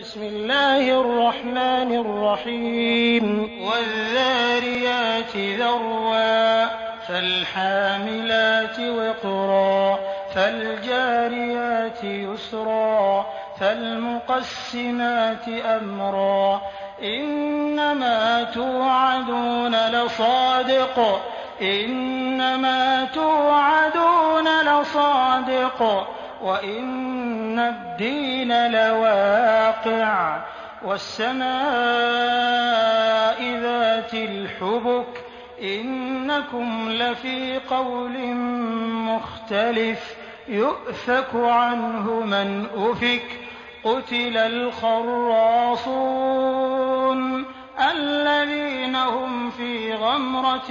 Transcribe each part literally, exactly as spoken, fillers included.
بسم الله الرحمن الرحيم والذاريات ذروا فالحاملات وقرا فالجاريات يسرا فالمقسمات أمرا إنما توعدون لصادق إنما توعدون لصادق وإن الدين لواقع والسماء ذات الحبك إنكم لفي قول مختلف يؤفك عنه من أفك قتل الخراصون الذين هم في غمرة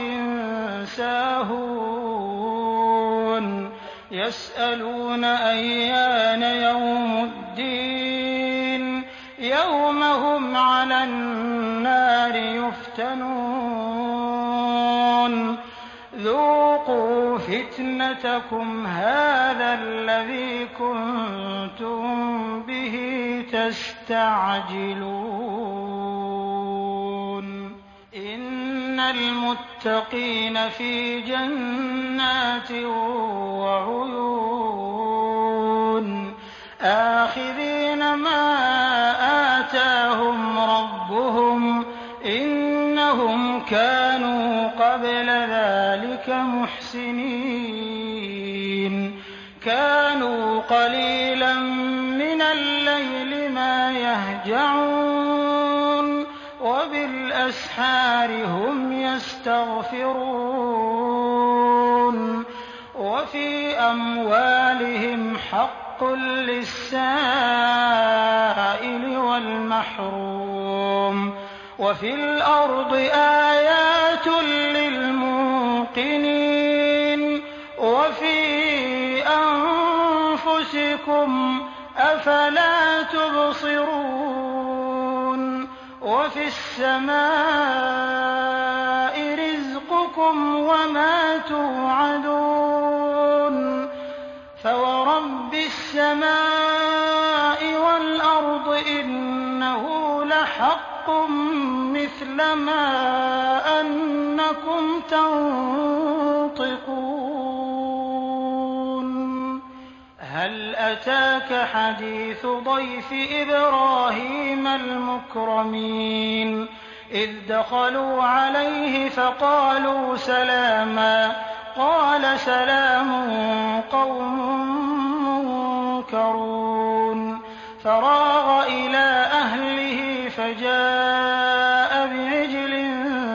ساهون يسألون أيان يوم الدين يوم هم على النار يفتنون ذوقوا فتنتكم هذا الذي كنتم به تستعجلون إن المتقين في جنات وعيون آخذين ما آتاهم ربهم إنهم كانوا قبل ذلك محسنين كانوا قليلا من الليل ما يهجعون وبالأسحار هم يستغفرون وفي أموالهم حق للسائل والمحروم وفي الأرض آيات للموقنين وفي أنفسكم أفلا تبصرون وفي السماء رزقكم وما توعدون فورب السماء والأرض إنه لحق مثل ما أنكم تنطقون هل أتاك حديث ضيف إبراهيم المكرمين إذ دخلوا عليه فقالوا سلاما قال سلام قوم منكرون فراغ إلى أهله فجاء بعجل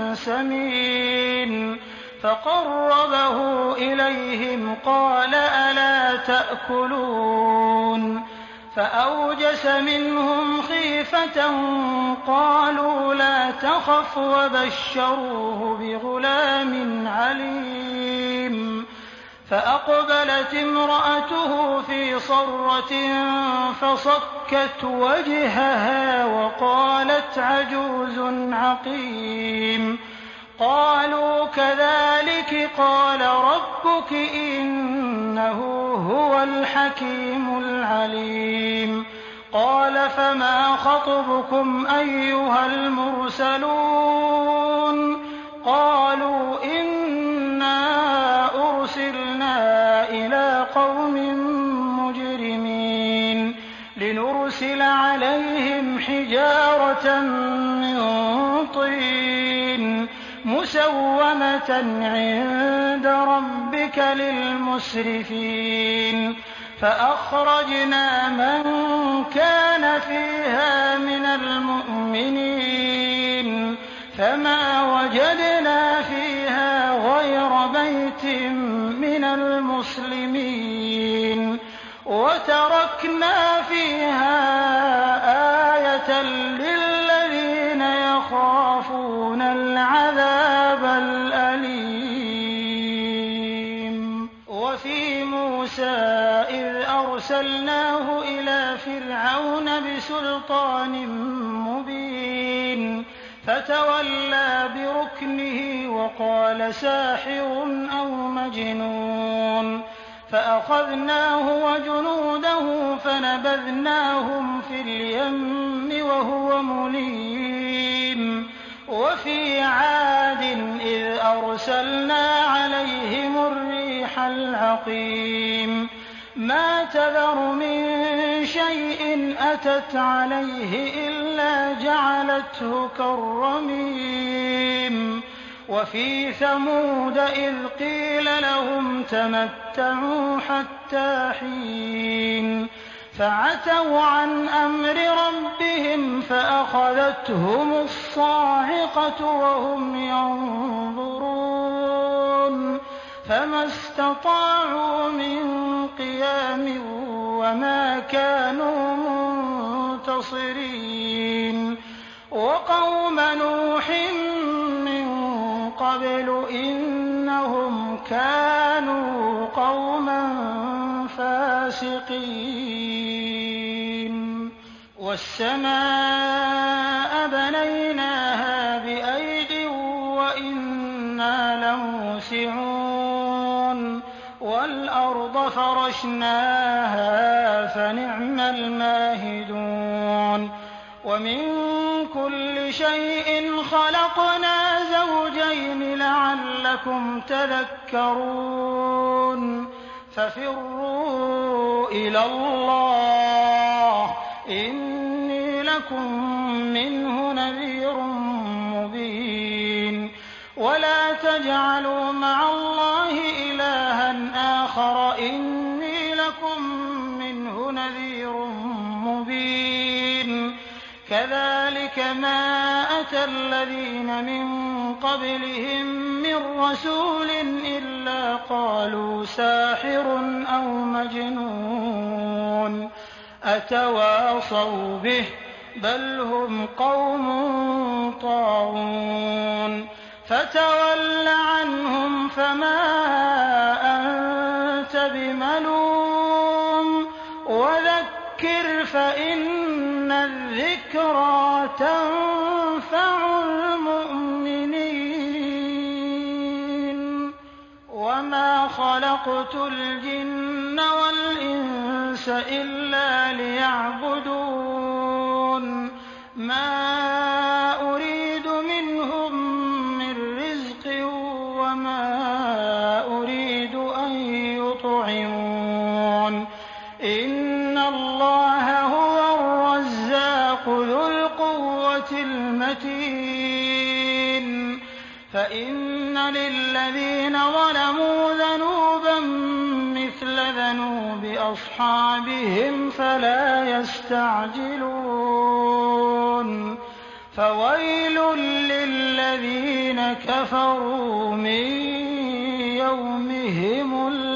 سمين فقربه إليهم قال ألا تأكلون فأوجس منهم خيفة قالوا لا تخف وبشروه بغلام عليم فأقبلت امرأته في صرة فصكت وجهها وقالت عجوز عقيم قالوا كذلك قال ربك إنه هو الحكيم العليم قال فما خطبكم أيها المرسلون قالوا إنا أرسلنا إلى قوم مجرمين لنرسل عليهم حجارة من طين مسومة عند ربك للمسرفين فأخرجنا من كان فيها من المؤمنين فما وجدنا فيها غير بيت من المسلمين وتركنا فيها آية للذين يخافون العذاب الأليم وفي موسى إذ أرسلناه إلى فرعون بسلطان مبين فتولى بركنه وقال ساحر أو مجنون فأخذناه وجنوده فنبذناهم في اليم وهو مليم وفي عاد إذ أرسلنا عليهم الريح العقيم ما تذر من شيء أتت عليه إلا جعلته كالرميم وفي ثمود إذ قيل لهم تمتعوا حتى حين فعتوا عن أمر ربهم فأخذتهم الصاعقة وهم ينظرون فما استطاعوا من قيام وما كانوا منتصرين وقوم نوح من قبل إنهم كانوا قوما فاسقين والسماء بنيناها بأيد وإنا لموسعون والأرض فرشناها فنعم الماهدون ومن كل شيء خلقنا زوجين لعلكم تذكرون ففروا إلى الله إني لكم منه نذير مبين ولا تجعلوا مع الله إلها آخر إني لكم منه نذير مبين كذلك ما أتى الذين من قبلهم من رسول إلا قالوا ساحر أو مجنون أتواصوا به بل هم قوم طاغون فتول عنهم فما أنت بملوم وذكر فإن الذكرى تنفع المؤمنين وما خلقت الجن والإنس إلا ليعبدون ما أريد منهم من رزق وما أريد أن يطعمون إن الله هو الرزاق ذو القوة المتين فإن للذين ظلموا ذنوبا مثل ذنوب أصحابهم فلا يستعجلون فويل للذين كفروا من يومهم